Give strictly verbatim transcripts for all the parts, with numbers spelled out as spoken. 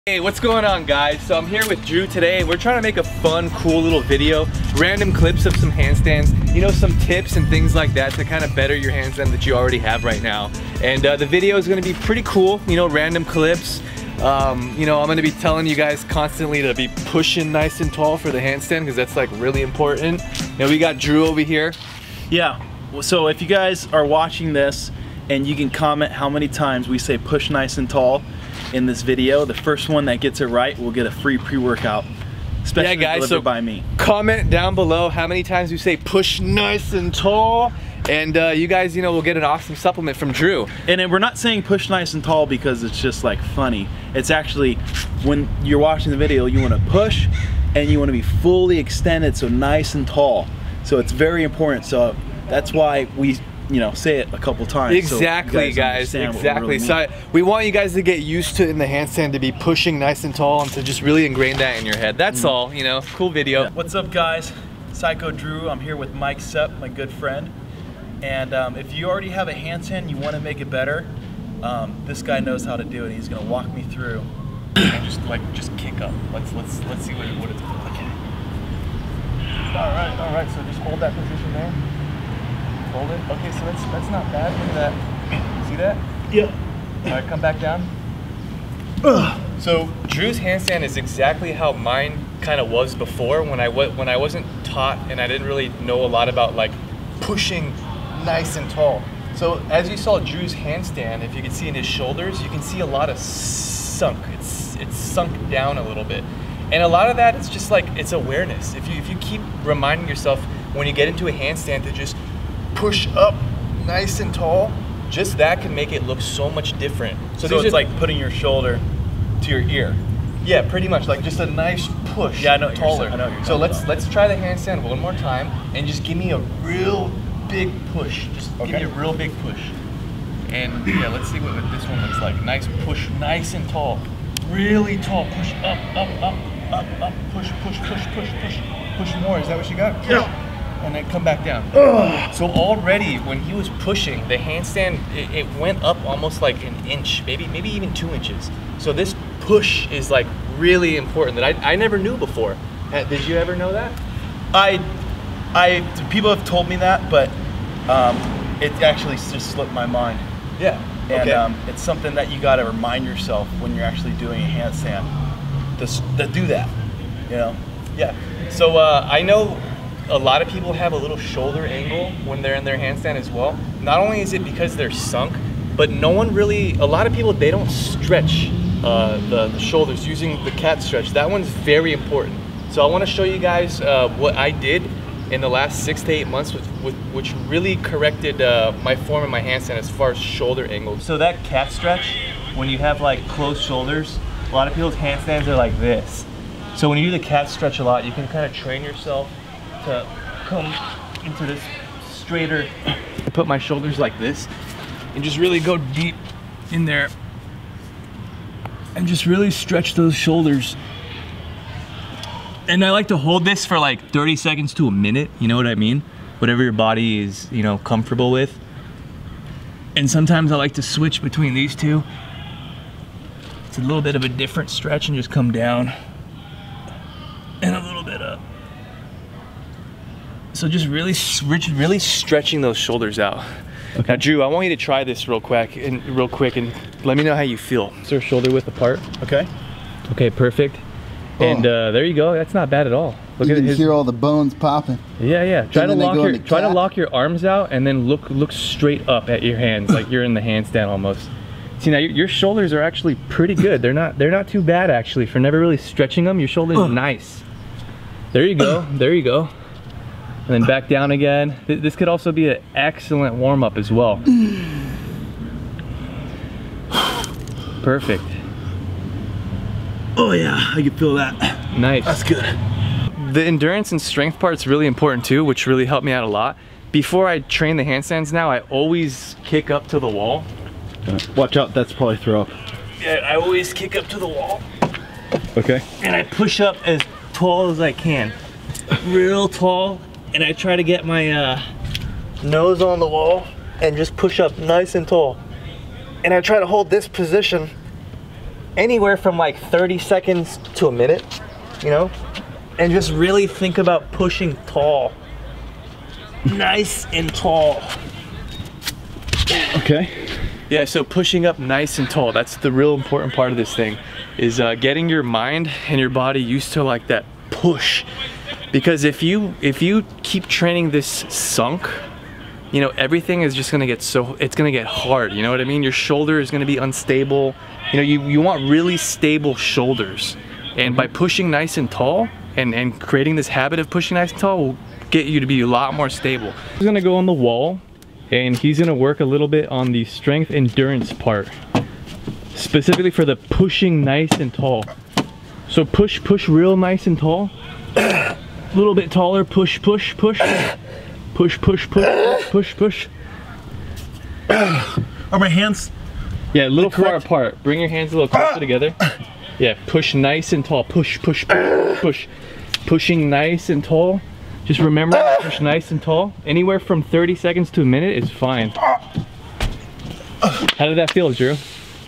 Hey, what's going on, guys? So I'm here with Drew today. We're trying to make a fun, cool little video, random clips of some handstands, you know, some tips and things like that to kind of better your handstand that you already have right now. And uh, the video is going to be pretty cool, you know, random clips. Um, you know, I'm going to be telling you guys constantly to be pushing nice and tall for the handstand because that's like really important. Now we got Drew over here. Yeah, so if you guys are watching this and you can comment how many times we say push nice and tall in this video, the first one that gets it right will get a free pre-workout, especially yeah, guys, delivered so by me. Comment down below how many times you say push nice and tall, and uh, you guys, you know, will get an awesome supplement from Drew. And then we're not saying push nice and tall because it's just like funny. It's actually when you're watching the video, you want to push and you want to be fully extended, so nice and tall. So it's very important. So that's why we, you know, say it a couple times. Exactly, so guys. Exactly. Really so I, we want you guys to get used to it in the handstand to be pushing nice and tall and to just really ingrain that in your head. That's mm. all. You know, cool video. Yeah. What's up, guys? Psycho Drew. I'm here with Mike Sepp, my good friend. And um, if you already have a handstand, you want to make it better. Um, this guy knows how to do it. He's gonna walk me through. And just like just kick up. Let's let's let's see what it, what it's like. All right, all right. So just hold that position there. Hold it. Okay, so that's that's not bad. Look at that. See that? Yeah. All right, come back down. Ugh. So Drew's handstand is exactly how mine kind of was before when I w when I wasn't taught and I didn't really know a lot about like pushing nice and tall. So as you saw Drew's handstand, if you can see in his shoulders, you can see a lot of sunk. It's it's sunk down a little bit, and a lot of that is just like it's awareness. If you if you keep reminding yourself when you get into a handstand to just push up nice and tall, just that can make it look so much different. So, so it's like putting your shoulder to your ear. Yeah, pretty much like just a nice push. Yeah, I know. Taller. I know what you're so let's about. let's try the handstand one more time and just give me a real big push. Just okay. Give me a real big push. And yeah, let's see what this one looks like. Nice push, nice and tall, really tall. Push up, up, up, up, up. Push, push, push, push, push, push more. Is that what you got? Push. Yeah. And then come back down. Ugh. So already when he was pushing, the handstand, it, it went up almost like an inch, maybe maybe even two inches. So this push is like really important that I, I never knew before. Did you ever know that? I, I people have told me that, but um, it actually just slipped my mind. Yeah. And okay. um, it's something that you got to remind yourself when you're actually doing a handstand to, to do that. You know? Yeah. So uh, I know a lot of people have a little shoulder angle when they're in their handstand as well. Not only is it because they're sunk, but no one really, a lot of people, they don't stretch uh, the, the shoulders using the cat stretch. That one's very important. So I want to show you guys uh, what I did in the last six to eight months, with, with, which really corrected uh, my form and my handstand as far as shoulder angle. So that cat stretch, when you have like closed shoulders, a lot of people's handstands are like this. So when you do the cat stretch a lot, you can kind of train yourself to come into this straighter. I put my shoulders like this and just really go deep in there and just really stretch those shoulders. And I like to hold this for like thirty seconds to a minute, you know what I mean? Whatever your body is, you know, comfortable with. And sometimes I like to switch between these two. It's a little bit of a different stretch and just come down and a little bit up. So just really, really stretching those shoulders out. Okay. Now, Drew, I want you to try this real quick and real quick, and let me know how you feel. So shoulder width apart. Okay. Okay, perfect. Oh. And uh, there you go. That's not bad at all. Look you at can his... hear all the bones popping. Yeah, yeah. Try to lock your try cat. to lock your arms out, and then look look straight up at your hands, like you're in the handstand almost. See, now your, your shoulders are actually pretty good. They're not they're not too bad actually for never really stretching them. Your shoulders are nice. There you go. There you go. And then back down again. This could also be an excellent warm-up as well. Perfect. Oh yeah, I can feel that. Nice. That's good. The endurance and strength part's really important too, which really helped me out a lot. Before I train the handstands now, I always kick up to the wall. Watch out, that's probably throw up. Yeah, I always kick up to the wall. Okay. And I push up as tall as I can. Real tall. And I try to get my uh, nose on the wall and just push up nice and tall. And I try to hold this position anywhere from like thirty seconds to a minute, you know? And just really think about pushing tall. Nice and tall. Okay. Yeah, so pushing up nice and tall, that's the real important part of this thing, is uh, getting your mind and your body used to like that push. Because if you if you keep training this sunk, you know, everything is just gonna get so, it's gonna get hard, you know what I mean? Your shoulder is gonna be unstable. You know, you, you want really stable shoulders. And by pushing nice and tall, and, and creating this habit of pushing nice and tall will get you to be a lot more stable. He's gonna go on the wall, and he's gonna work a little bit on the strength endurance part. Specifically for the pushing nice and tall. So push, push real nice and tall. A little bit taller, push, push, push. Push, push, push, push, push. Are my hands? Yeah, a little far apart. Bring your hands a little closer together. Yeah, push nice and tall. Push, push, push, push. Pushing nice and tall. Just remember, push nice and tall. Anywhere from thirty seconds to a minute is fine. How did that feel, Drew?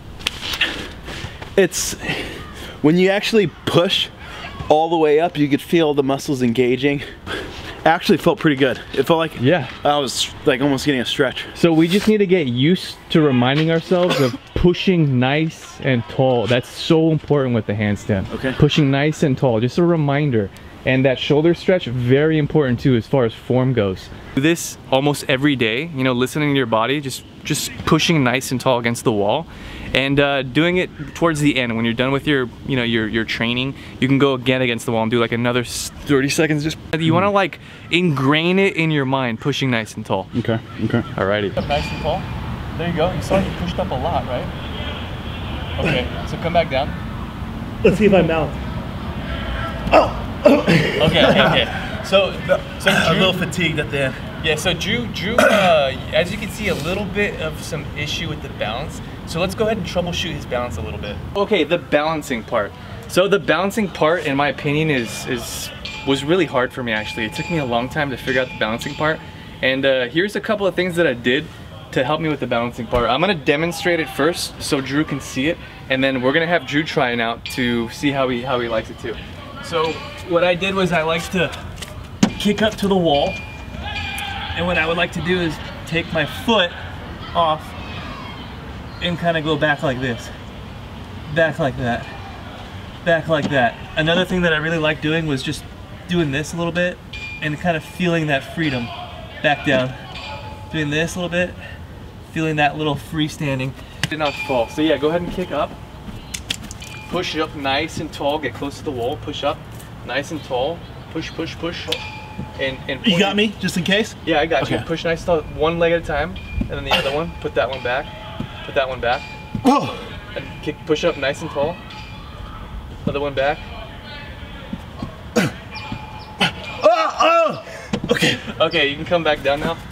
It's, when you actually push all the way up, you could feel the muscles engaging. Actually felt pretty good. It felt like, yeah, I was like almost getting a stretch. So we just need to get used to reminding ourselves of pushing nice and tall. That's so important with the handstand. Okay. Pushing nice and tall, just a reminder. And that shoulder stretch, very important too as far as form goes. Do this almost every day, you know, listening to your body, just just pushing nice and tall against the wall. And uh, doing it towards the end, when you're done with your, you know, your, your training, you can go again against the wall and do like another thirty seconds. Just you want to like ingrain it in your mind, pushing nice and tall. Okay. Okay. Alrighty. Up nice and tall. There you go. You saw you pushed up a lot, right? Okay. So come back down. Let's see if I mount. Oh. Okay. Okay. Okay. So, so a little fatigued at the end. Yeah. So Drew, Drew, uh, as you can see, a little bit of some issue with the balance. So let's go ahead and troubleshoot his balance a little bit. Okay, the balancing part. So the balancing part, in my opinion, is is was really hard for me actually. It took me a long time to figure out the balancing part. And uh, here's a couple of things that I did to help me with the balancing part. I'm gonna demonstrate it first so Drew can see it, and then we're gonna have Drew try it out to see how he how he likes it too. So what I did was I like to kick up to the wall, and what I would like to do is take my foot off and kind of go back like this, back like that, back like that. Another thing that I really like doing was just doing this a little bit and kind of feeling that freedom. Back down, doing this a little bit, feeling that little freestanding. Did not fall. So yeah, go ahead and kick up. Push up nice and tall, get close to the wall, push up, nice and tall, push, push, push. And, and you got me, just in case? Yeah, I got okay. you. Push nice and tall, one leg at a time, and then the other one, put that one back. Put that one back. Oh. And kick, push up nice and tall. Other one back. Oh, oh. Okay. Okay, you can come back down now.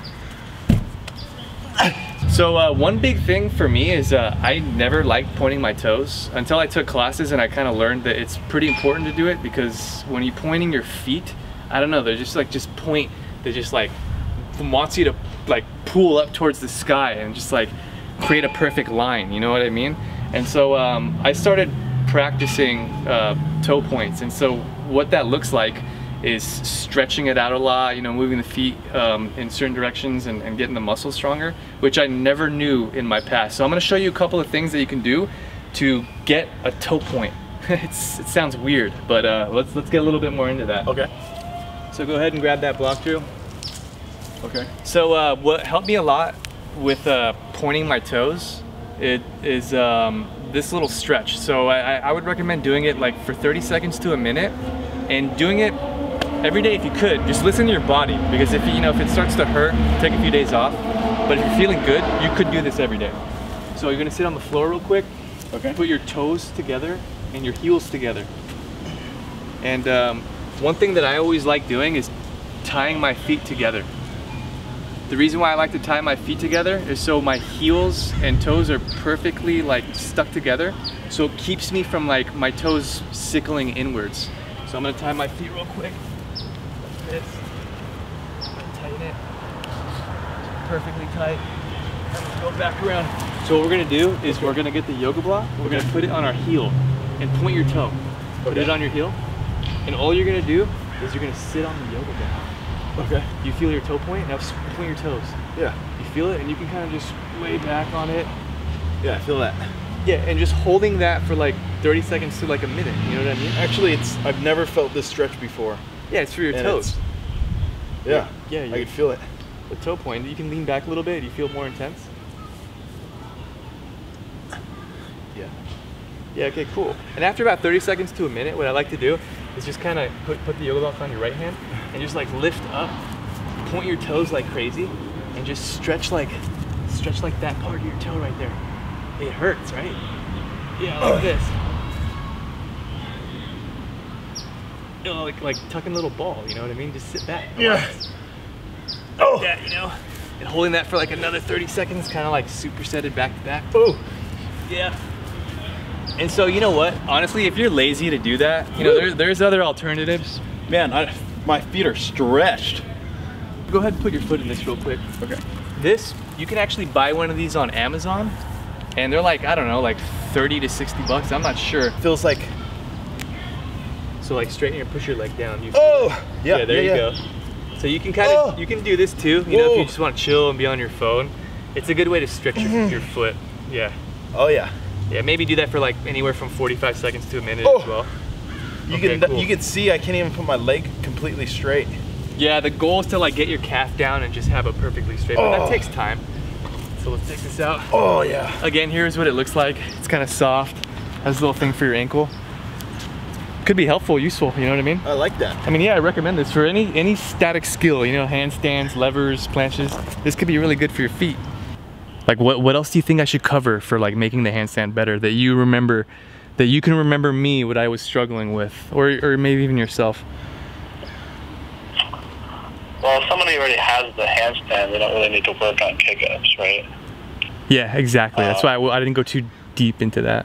So uh, one big thing for me is uh, I never liked pointing my toes until I took classes, and I kind of learned that it's pretty important to do it, because when you're pointing your feet, I don't know, they're just like just point. They just like wants you to like pull up towards the sky and just like create a perfect line, you know what I mean? And so um, I started practicing uh, toe points, and so what that looks like is stretching it out a lot, you know, moving the feet um, in certain directions and, and getting the muscles stronger, which I never knew in my past. So I'm gonna show you a couple of things that you can do to get a toe point. it's, it sounds weird, but uh, let's, let's get a little bit more into that. Okay. So go ahead and grab that block, Drew. Okay. So uh, what helped me a lot with uh, pointing my toes, it is um, this little stretch. So I, I would recommend doing it like for thirty seconds to a minute, and doing it every day if you could. Just listen to your body, because if you know if it starts to hurt, take a few days off. But if you're feeling good, you could do this every day. So you're gonna sit on the floor real quick. Okay. Put your toes together and your heels together. And um, one thing that I always like doing is tying my feet together. The reason why I like to tie my feet together is so my heels and toes are perfectly like stuck together. So it keeps me from like my toes sickling inwards. So I'm gonna tie my feet real quick. Like this. Tighten it. Perfectly tight. And go back around. So what we're gonna do is we're gonna get the yoga block, we're gonna put it on our heel and point your toe. Put Okay. it on your heel, and all you're gonna do is you're gonna sit on the yoga block. Okay. You feel your toe point? Now s- point your toes. Yeah. You feel it, and you can kind of just lay back on it. Yeah, I feel that. Yeah, and just holding that for like thirty seconds to like a minute, you know what I mean? Actually, it's I've never felt this stretch before. Yeah, it's for your And toes. Yeah. Yeah, I you- can feel it. The toe point, you can lean back a little bit, you feel more intense. Yeah. Yeah, okay, cool. And after about thirty seconds to a minute, what I like to do is just kind of put, put the yoga block on your right hand and just like lift up, point your toes like crazy, and just stretch like, stretch like that part of your toe right there. It hurts, right? Yeah, like Oh. this. You know, like, like tucking a little ball, you know what I mean? Just sit back. Yeah. relax. Oh. Like that, you know? And holding that for like another thirty seconds, kind of like supersetted back to back. Oh. Yeah. And so, you know what? Honestly, if you're lazy to do that, you know, there, there's other alternatives. Man, I, my feet are stretched. Go ahead and put your foot in this real quick. Okay. This, you can actually buy one of these on Amazon, and they're like, I don't know, like thirty to sixty bucks. I'm not sure. Feels like. So like straighten your, push your leg down. You, Oh. Yeah. yeah, there yeah, you yeah. go. So you can kind of, Oh. you can do this too. You know, if Whoa. you just want to chill and be on your phone, it's a good way to stretch your, your foot. Yeah. Oh yeah. Yeah, maybe do that for like anywhere from forty-five seconds to a minute Oh. as well. You Okay, can cool. you can see I can't even put my leg completely straight. Yeah, the goal is to like get your calf down and just have it perfectly straight, but Oh. that takes time. So let's take this out. Oh yeah. Again, here's what it looks like. It's kind of soft. Has a little thing for your ankle. Could be helpful, useful, you know what I mean? I like that. I mean, yeah, I recommend this for any any static skill, you know, handstands, levers, planches. This could be really good for your feet. Like what, what else do you think I should cover for like making the handstand better that you remember, that you can remember me, what I was struggling with, or, or maybe even yourself? Well, if somebody already has the handstand, they don't really need to work on kick-ups, right? Yeah, exactly. That's Uh, why I, I didn't go too deep into that.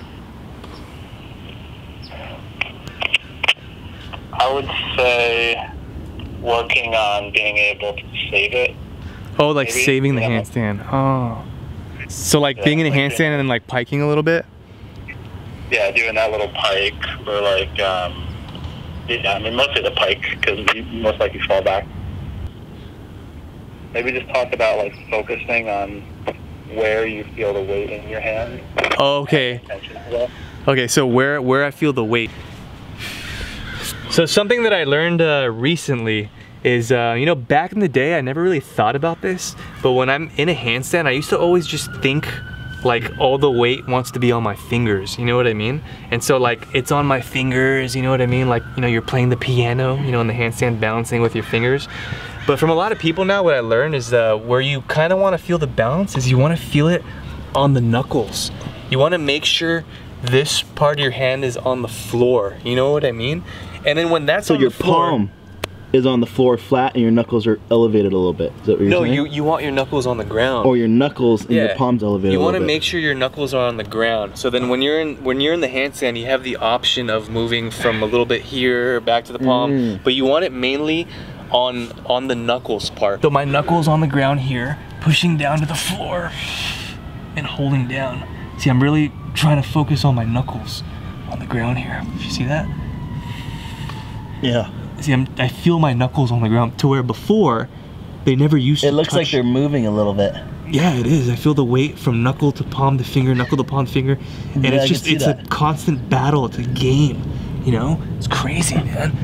I would say working on being able to save it. Oh, like Maybe, saving the yeah. handstand. Oh. So like Yeah, being in a like handstand doing- and then like piking a little bit? Yeah, doing that little pike, or like, um, yeah, I mean, mostly the pike, because you most likely fall back. Maybe just talk about, like, focusing on where you feel the weight in your hand. Oh, okay. Attention to that. Okay, so where where I feel the weight. So something that I learned uh, recently is, uh, you know, back in the day, I never really thought about this, but when I'm in a handstand, I used to always just think like all the weight wants to be on my fingers, you know what I mean? And so like it's on my fingers, you know what I mean? Like, you know, you're playing the piano, you know, in the handstand, balancing with your fingers. But from a lot of people now, what I learned is uh, where you kind of want to feel the balance is you want to feel it on the knuckles. You want to make sure this part of your hand is on the floor, you know what I mean? And then when that's So on your the floor, palm is on the floor flat and your knuckles are elevated a little bit. Is that what you're no, saying? you you want your knuckles on the ground. Or your knuckles and your palms elevated You a want to little bit. make sure your knuckles are on the ground. So then when you're in when you're in the handstand, you have the option of moving from a little bit here back to the palm, Mm. but you want it mainly on on the knuckles part. So my knuckles on the ground here, pushing down to the floor and holding down. See, I'm really trying to focus on my knuckles on the ground here. You see that? Yeah. See, I'm, I feel my knuckles on the ground to where before they never used to It looks touch. like they're moving a little bit. Yeah, it is. I feel the weight from knuckle to palm to finger, knuckle to palm to finger. And Yeah, I it's can just, see it's that. a constant battle. It's a game, you know? It's crazy, man.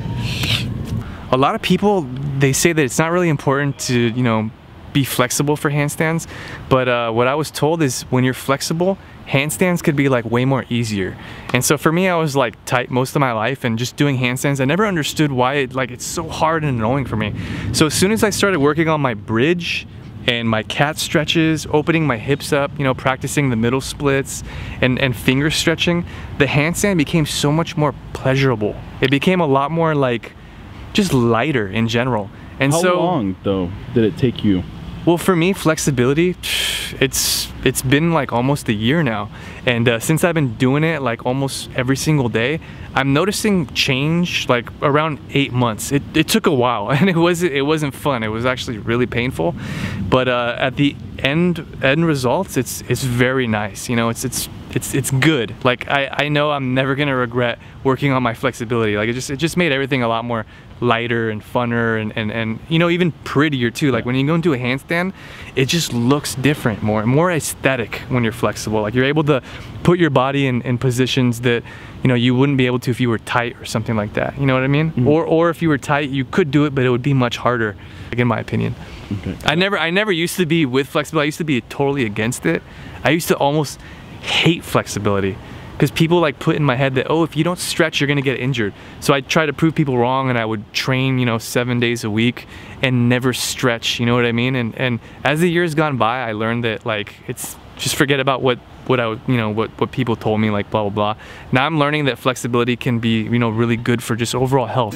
A lot of people, they say that it's not really important to, you know, be flexible for handstands. But uh, what I was told is when you're flexible, handstands could be like way more easier. And so for me, I was like tight most of my life and just doing handstands. I never understood why it, like it's so hard and annoying for me. So as soon as I started working on my bridge and my cat stretches, opening my hips up, you know, practicing the middle splits and, and finger stretching, the handstand became so much more pleasurable. It became a lot more like just lighter in general. And How so long though did it take you? well, for me, flexibility, it's it's been like almost a year now. And uh, since I've been doing it like almost every single day, I'm noticing change like around eight months. It, it took a while and it wasn't, it wasn't fun. It was actually really painful. But uh, at the end end results, it's it's very nice. You know, it's it's it's it's good. Like I I know I'm never gonna regret working on my flexibility. Like it just it just made everything a lot more lighter and funner and and and you know, even prettier too. Like when you go into a handstand, it just looks different, more more aesthetic when you're flexible. Like you're able to put your body in, in positions that, you know, you wouldn't be able to if you were tight or something like that. You know what I mean? Mm-hmm. Or or if you were tight, you could do it, but it would be much harder, like in my opinion. Okay. I never I never used to be with flexibility. I used to be totally against it. I used to almost hate flexibility because people like put in my head that, oh, if you don't stretch, you're gonna get injured. So I try to prove people wrong, and I would train, you know, seven days a week and never stretch. You know what I mean? And and as the years gone by, I learned that like it's just forget about what what I would, you know, what what people told me, like blah blah blah. Now I'm learning that flexibility can be, you know, really good for just overall health.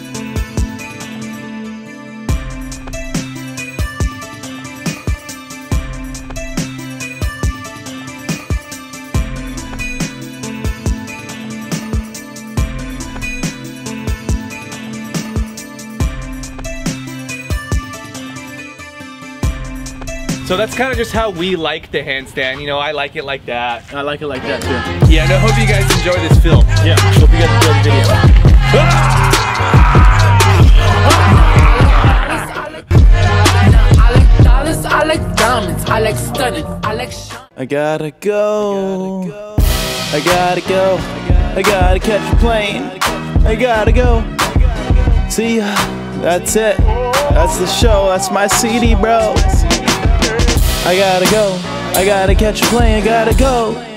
So that's kind of just how we like the handstand. You know, I like it like that. I like it like that too. Yeah, and I hope you guys enjoy this film. Yeah, hope you guys enjoy the video. I gotta go. I gotta go. I gotta catch a plane. I gotta go. See ya. That's it. That's the show. That's my C D, bro. I gotta go, I gotta catch a plane, I gotta go.